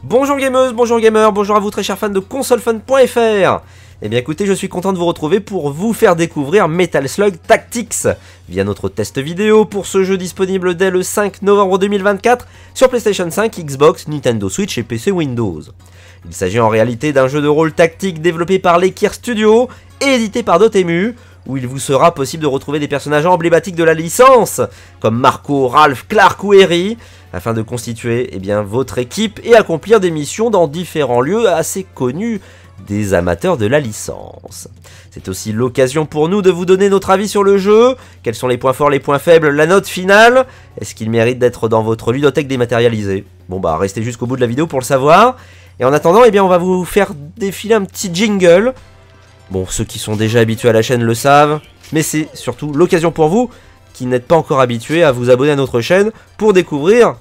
Bonjour gameuses, bonjour gamers, bonjour à vous très chers fans de consolefun.fr. Eh bien écoutez, je suis content de vous retrouver pour vous faire découvrir Metal Slug Tactics via notre test vidéo pour ce jeu disponible dès le 5 novembre 2024 sur PlayStation 5, Xbox, Nintendo Switch et PC Windows. Il s'agit en réalité d'un jeu de rôle tactique développé par l'Ekir Studio et édité par Dotemu, où il vous sera possible de retrouver des personnages emblématiques de la licence, comme Marco, Ralph, Clark ou Eri, afin de constituer votre équipe et accomplir des missions dans différents lieux assez connus des amateurs de la licence. C'est aussi l'occasion pour nous de vous donner notre avis sur le jeu, quels sont les points forts, les points faibles, la note finale, est-ce qu'il mérite d'être dans votre ludothèque dématérialisée? Bon bah restez jusqu'au bout de la vidéo pour le savoir, et en attendant on va vous faire défiler un petit jingle. Bon, ceux qui sont déjà habitués à la chaîne le savent, mais c'est surtout l'occasion pour vous qui n'êtes pas encore habitués à vous abonner à notre chaîne pour découvrir,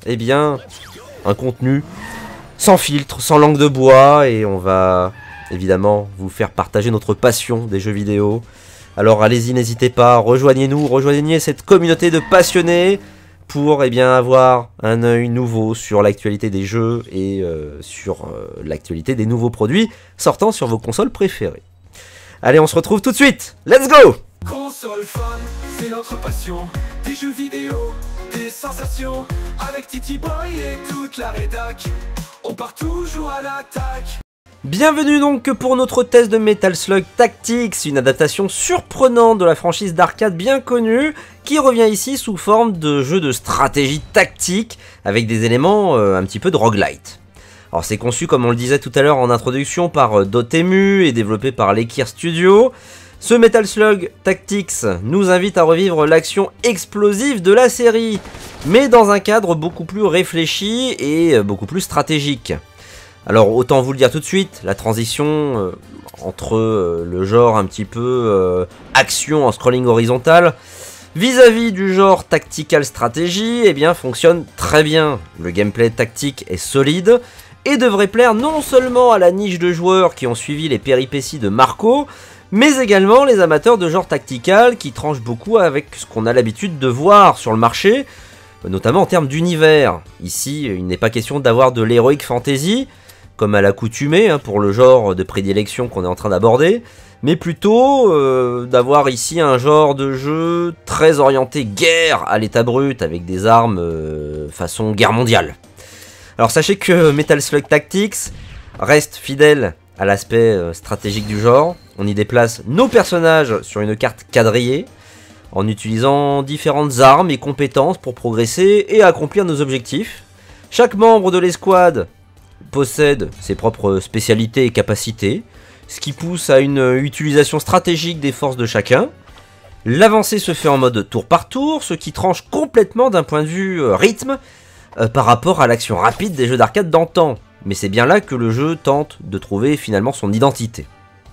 un contenu sans filtre, sans langue de bois, et on va évidemment vous faire partager notre passion des jeux vidéo. Alors allez-y, n'hésitez pas, rejoignez-nous, rejoignez cette communauté de passionnés pour avoir un œil nouveau sur l'actualité des jeux et sur l'actualité des nouveaux produits sortant sur vos consoles préférées. Allez, on se retrouve tout de suite. Let's go! Console Fun, c'est notre passion. Des jeux vidéo, des sensations. Avec Titi Boy et toute la rédac, on part toujours à l'attaque. Bienvenue donc pour notre test de Metal Slug Tactics, une adaptation surprenante de la franchise d'arcade bien connue, qui revient ici sous forme de jeu de stratégie tactique, avec des éléments un petit peu de roguelite. Alors c'est conçu, comme on le disait tout à l'heure en introduction, par Dotemu et développé par l'Ekir Studio. Ce Metal Slug Tactics nous invite à revivre l'action explosive de la série, mais dans un cadre beaucoup plus réfléchi et beaucoup plus stratégique. Alors autant vous le dire tout de suite, la transition entre le genre un petit peu action en scrolling horizontal vis-à-vis du genre tactical stratégie fonctionne très bien. Le gameplay tactique est solide et devrait plaire non seulement à la niche de joueurs qui ont suivi les péripéties de Marco, mais également les amateurs de genre tactical qui tranchent beaucoup avec ce qu'on a l'habitude de voir sur le marché, notamment en termes d'univers. Ici, il n'est pas question d'avoir de l'heroic fantasy, comme à l'accoutumée pour le genre de prédilection qu'on est en train d'aborder, mais plutôt d'avoir ici un genre de jeu très orienté guerre à l'état brut, avec des armes façon guerre mondiale. Alors sachez que Metal Slug Tactics reste fidèle à l'aspect stratégique du genre. On y déplace nos personnages sur une carte quadrillée, en utilisant différentes armes et compétences pour progresser et accomplir nos objectifs. Chaque membre de l'escouade possède ses propres spécialités et capacités, ce qui pousse à une utilisation stratégique des forces de chacun. L'avancée se fait en mode tour par tour, ce qui tranche complètement d'un point de vue rythme par rapport à l'action rapide des jeux d'arcade d'antan. Mais c'est bien là que le jeu tente de trouver finalement son identité.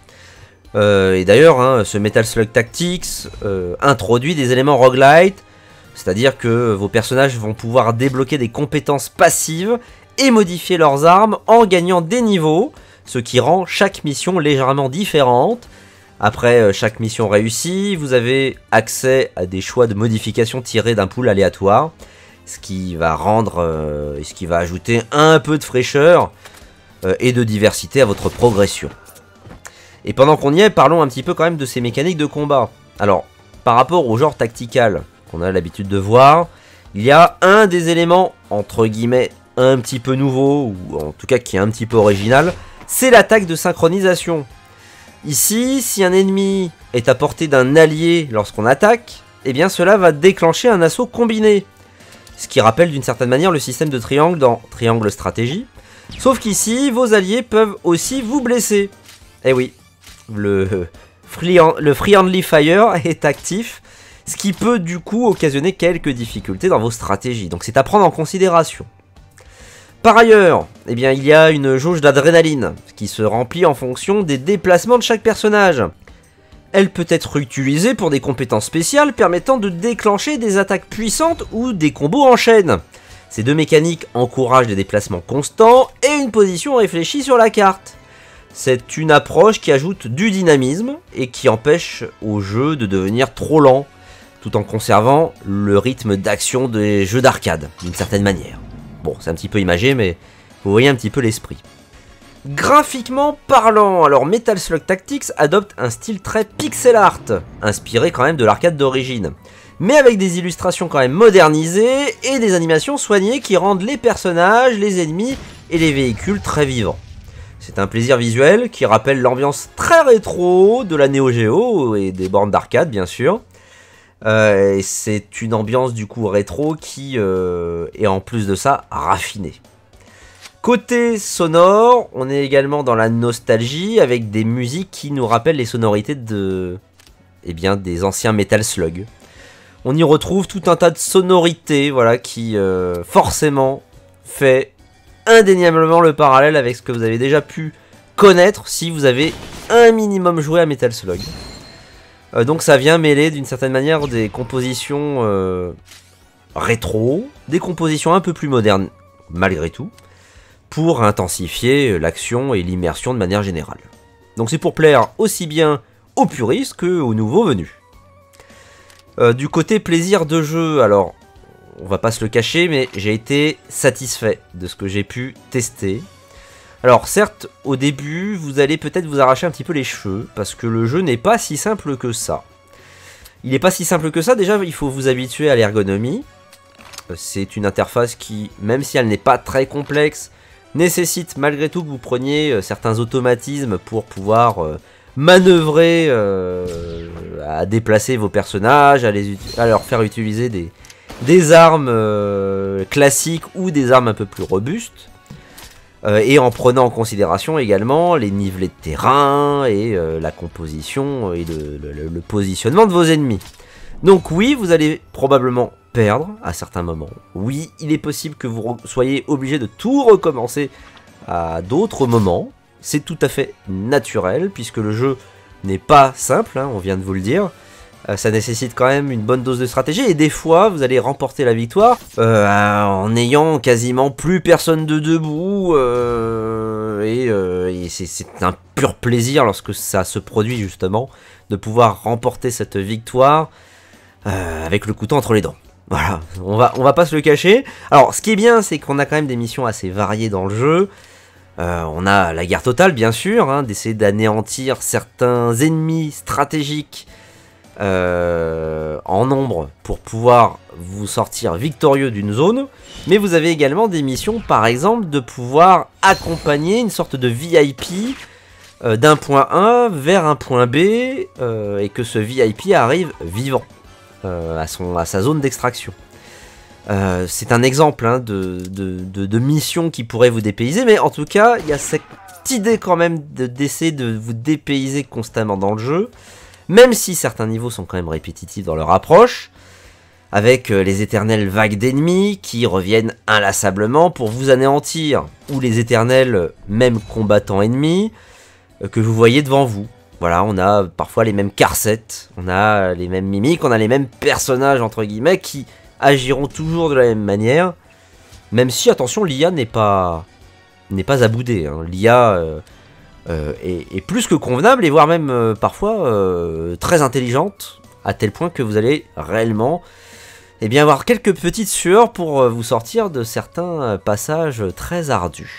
Et d'ailleurs, ce Metal Slug Tactics introduit des éléments roguelite, c'est-à-dire que vos personnages vont pouvoir débloquer des compétences passives et modifier leurs armes en gagnant des niveaux, ce qui rend chaque mission légèrement différente. Après chaque mission réussie, vous avez accès à des choix de modifications tirés d'un pool aléatoire, ce qui va ajouter un peu de fraîcheur et de diversité à votre progression. Et pendant qu'on y est, parlons un petit peu quand même de ces mécaniques de combat. Alors, par rapport au genre tactical qu'on a l'habitude de voir, il y a un des éléments, entre guillemets, un petit peu nouveau, ou en tout cas qui est un petit peu original, c'est l'attaque de synchronisation. Ici, si un ennemi est à portée d'un allié lorsqu'on attaque, cela va déclencher un assaut combiné. Ce qui rappelle d'une certaine manière le système de triangle dans Triangle Stratégie. Sauf qu'ici, vos alliés peuvent aussi vous blesser. Eh oui, le Friendly Fire est actif, ce qui peut du coup occasionner quelques difficultés dans vos stratégies. Donc c'est à prendre en considération. Par ailleurs, il y a une jauge d'adrénaline qui se remplit en fonction des déplacements de chaque personnage. Elle peut être utilisée pour des compétences spéciales permettant de déclencher des attaques puissantes ou des combos en chaîne. Ces deux mécaniques encouragent des déplacements constants et une position réfléchie sur la carte. C'est une approche qui ajoute du dynamisme et qui empêche au jeu de devenir trop lent, tout en conservant le rythme d'action des jeux d'arcade, d'une certaine manière. Bon, c'est un petit peu imagé, mais Vous voyez un petit peu l'esprit. Graphiquement parlant, alors Metal Slug Tactics adopte un style très pixel art, inspiré quand même de l'arcade d'origine, mais avec des illustrations quand même modernisées et des animations soignées qui rendent les personnages, les ennemis et les véhicules très vivants. C'est un plaisir visuel qui rappelle l'ambiance très rétro de la Neo Geo et des bornes d'arcade bien sûr. Et c'est une ambiance du coup rétro qui est en plus de ça raffinée. Côté sonore, on est également dans la nostalgie avec des musiques qui nous rappellent les sonorités des anciens Metal Slug. On y retrouve tout un tas de sonorités, voilà, qui forcément fait indéniablement le parallèle avec ce que vous avez déjà pu connaître si vous avez un minimum joué à Metal Slug. Donc ça vient mêler d'une certaine manière des compositions rétro, des compositions un peu plus modernes malgré tout, pour intensifier l'action et l'immersion de manière générale. Donc c'est pour plaire aussi bien aux puristes qu'aux nouveaux venus. Du côté plaisir de jeu, alors on va pas se le cacher, mais j'ai été satisfait de ce que j'ai pu tester. Alors certes, au début, vous allez peut-être vous arracher un petit peu les cheveux, parce que le jeu n'est pas si simple que ça. Il n'est pas si simple que ça, déjà il faut vous habituer à l'ergonomie. C'est une interface qui, même si elle n'est pas très complexe, nécessite malgré tout que vous preniez certains automatismes pour pouvoir manœuvrer, à déplacer vos personnages, à leur faire utiliser des armes classiques ou des armes un peu plus robustes. Et en prenant en considération également les nivelés de terrain et la composition et le positionnement de vos ennemis. Donc oui, vous allez probablement perdre à certains moments. Oui, il est possible que vous soyez obligé de tout recommencer à d'autres moments. C'est tout à fait naturel puisque le jeu n'est pas simple, hein, on vient de vous le dire. Ça nécessite quand même une bonne dose de stratégie et des fois vous allez remporter la victoire en n'ayant quasiment plus personne de debout et c'est un pur plaisir lorsque ça se produit justement de pouvoir remporter cette victoire avec le couteau entre les dents. Voilà, on va pas se le cacher. Alors ce qui est bien c'est qu'on a quand même des missions assez variées dans le jeu. On a la guerre totale bien sûr, hein, d'essayer d'anéantir certains ennemis stratégiques en nombre pour pouvoir vous sortir victorieux d'une zone, mais vous avez également des missions par exemple de pouvoir accompagner une sorte de VIP d'un point A vers un point B et que ce VIP arrive vivant à sa zone d'extraction. C'est un exemple hein, de mission qui pourrait vous dépayser, mais en tout cas il y a cette idée quand même d'essayer de vous dépayser constamment dans le jeu. Même si certains niveaux sont quand même répétitifs dans leur approche, avec les éternelles vagues d'ennemis qui reviennent inlassablement pour vous anéantir, ou les éternels mêmes combattants ennemis que vous voyez devant vous. Voilà, on a parfois les mêmes carcettes, on a les mêmes mimiques, on a les mêmes personnages entre guillemets qui agiront toujours de la même manière, même si attention l'IA n'est pas à bouder, hein. L'IA est plus que convenable et voire même parfois très intelligente à tel point que vous allez réellement avoir quelques petites sueurs pour vous sortir de certains passages très ardus.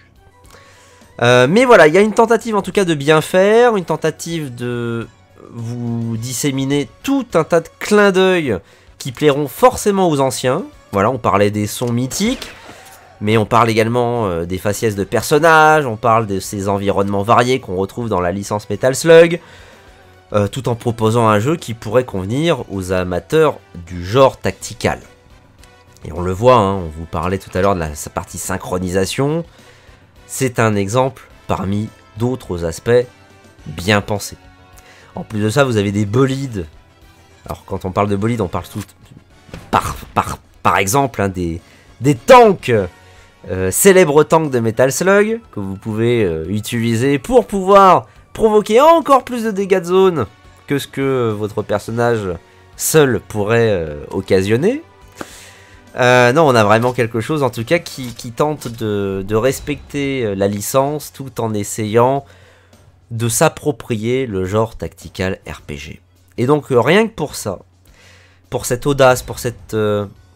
Mais voilà, il y a une tentative en tout cas de bien faire, une tentative de vous disséminer tout un tas de clins d'œil qui plairont forcément aux anciens. Voilà, on parlait des sons mythiques. Mais on parle également des faciès de personnages, on parle de ces environnements variés qu'on retrouve dans la licence Metal Slug, tout en proposant un jeu qui pourrait convenir aux amateurs du genre tactical. Et on le voit, hein, on vous parlait tout à l'heure de sa partie synchronisation, c'est un exemple parmi d'autres aspects bien pensés. En plus de ça, vous avez des bolides. Alors quand on parle de bolides, on parle tout par exemple hein, des tanks. Célèbre tank de Metal Slug que vous pouvez utiliser pour pouvoir provoquer encore plus de dégâts de zone que ce que votre personnage seul pourrait occasionner. Non, on a vraiment quelque chose en tout cas qui tente de respecter la licence tout en essayant de s'approprier le genre tactical RPG. Et donc rien que pour ça, pour cette audace, pour cette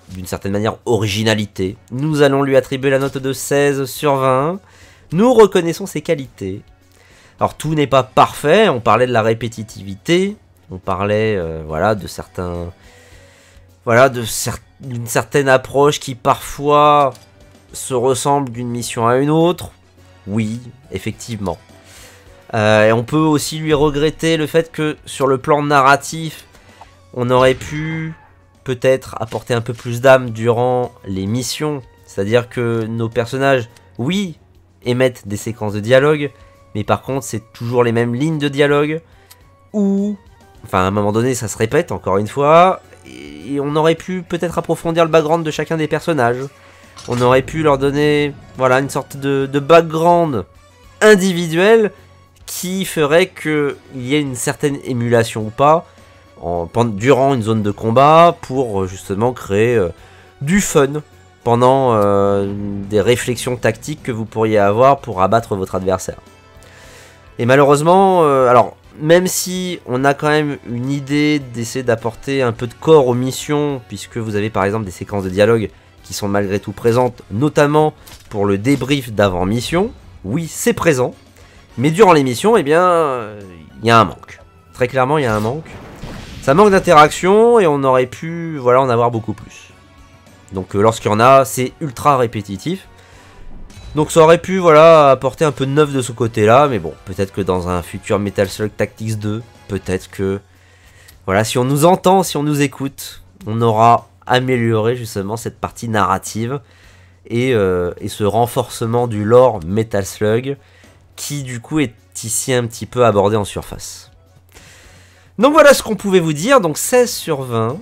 d'une certaine manière originalité. Nous allons lui attribuer la note de 16 sur 20. Nous reconnaissons ses qualités. Alors tout n'est pas parfait, on parlait de la répétitivité, on parlait voilà, de certains... Voilà, d'une certaine approche qui parfois se ressemble d'une mission à une autre. Oui, effectivement. Et on peut aussi lui regretter le fait que sur le plan narratif, on aurait pu peut-être apporter un peu plus d'âme durant les missions. C'est-à-dire que nos personnages, oui, émettent des séquences de dialogue, mais par contre c'est toujours les mêmes lignes de dialogue, ou, enfin à un moment donné ça se répète encore une fois, et on aurait pu peut-être approfondir le background de chacun des personnages. On aurait pu leur donner, voilà, une sorte de background individuel qui ferait qu'il y ait une certaine émulation ou pas durant une zone de combat pour justement créer du fun pendant des réflexions tactiques que vous pourriez avoir pour abattre votre adversaire. Et malheureusement, alors même si on a quand même une idée d'essayer d'apporter un peu de corps aux missions, puisque vous avez par exemple des séquences de dialogue qui sont malgré tout présentes, notamment pour le débrief d'avant-mission, oui c'est présent, mais durant les missions, eh bien, il y a un manque. Très clairement, il y a un manque. Ça manque d'interaction et on aurait pu, voilà, en avoir beaucoup plus. Donc lorsqu'il y en a, c'est ultra répétitif. Donc ça aurait pu, voilà, apporter un peu de neuf de ce côté-là, mais bon, peut-être que dans un futur Metal Slug Tactics 2, peut-être que, voilà, si on nous entend, si on nous écoute, on aura amélioré justement cette partie narrative et ce renforcement du lore Metal Slug qui du coup est ici un petit peu abordé en surface. Donc voilà ce qu'on pouvait vous dire, donc 16 sur 20.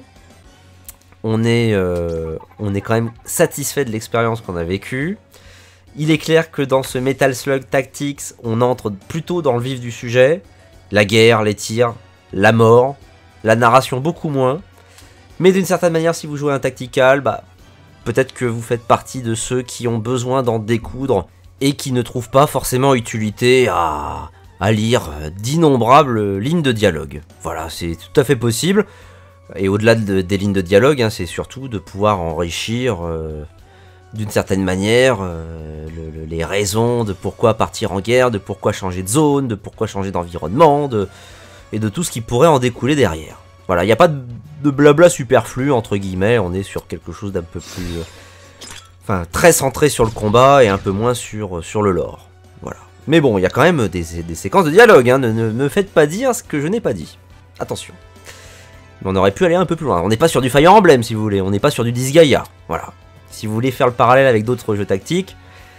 On est quand même satisfait de l'expérience qu'on a vécue. Il est clair que dans ce Metal Slug Tactics, on entre plutôt dans le vif du sujet. La guerre, les tirs, la mort, la narration beaucoup moins. Mais d'une certaine manière, si vous jouez un tactical, bah, peut-être que vous faites partie de ceux qui ont besoin d'en découdre et qui ne trouvent pas forcément utilité à lire d'innombrables lignes de dialogue. Voilà, c'est tout à fait possible. Et au-delà des lignes de dialogue, hein, c'est surtout de pouvoir enrichir d'une certaine manière les raisons de pourquoi partir en guerre, de pourquoi changer de zone, de pourquoi changer d'environnement, et de tout ce qui pourrait en découler derrière. Voilà, il n'y a pas de blabla superflu, entre guillemets, on est sur quelque chose d'un peu plus... enfin, très centré sur le combat et un peu moins sur le lore. Voilà. Mais bon, il y a quand même des séquences de dialogue, hein, ne me faites pas dire ce que je n'ai pas dit. Attention. Mais on aurait pu aller un peu plus loin. On n'est pas sur du Fire Emblem, si vous voulez, on n'est pas sur du Disgaea. Voilà. Si vous voulez faire le parallèle avec d'autres jeux tactiques,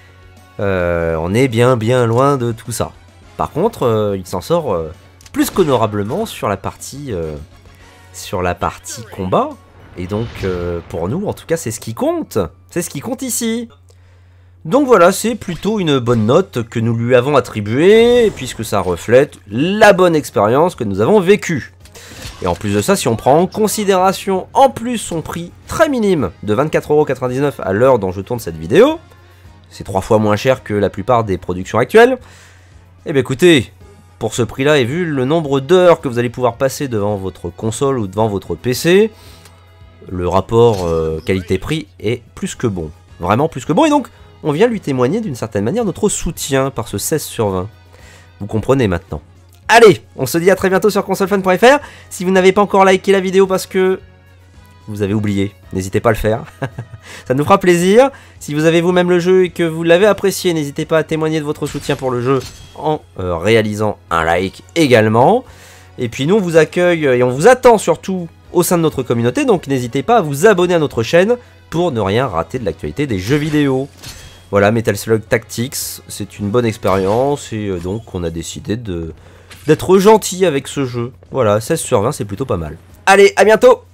on est bien loin de tout ça. Par contre, il s'en sort plus qu'honorablement sur la partie combat. Et donc, pour nous, en tout cas, c'est ce qui compte. C'est ce qui compte ici. Donc voilà, c'est plutôt une bonne note que nous lui avons attribuée, puisque ça reflète la bonne expérience que nous avons vécue. Et en plus de ça, si on prend en considération en plus son prix très minime de 24,99€ à l'heure dont je tourne cette vidéo, c'est 3 fois moins cher que la plupart des productions actuelles, eh bien écoutez, pour ce prix-là et vu le nombre d'heures que vous allez pouvoir passer devant votre console ou devant votre PC, le rapport qualité-prix est plus que bon. Vraiment plus que bon, et donc on vient lui témoigner d'une certaine manière notre soutien par ce 16 sur 20. Vous comprenez maintenant. Allez, on se dit à très bientôt sur consolefun.fr. Si vous n'avez pas encore liké la vidéo parce que vous avez oublié, n'hésitez pas à le faire. Ça nous fera plaisir. Si vous avez vous-même le jeu et que vous l'avez apprécié, n'hésitez pas à témoigner de votre soutien pour le jeu en réalisant un like également. Et puis nous, on vous accueille et on vous attend surtout au sein de notre communauté. Donc n'hésitez pas à vous abonner à notre chaîne pour ne rien rater de l'actualité des jeux vidéo. Voilà, Metal Slug Tactics, c'est une bonne expérience et donc on a décidé d'être gentil avec ce jeu. Voilà, 16 sur 20, c'est plutôt pas mal. Allez, à bientôt!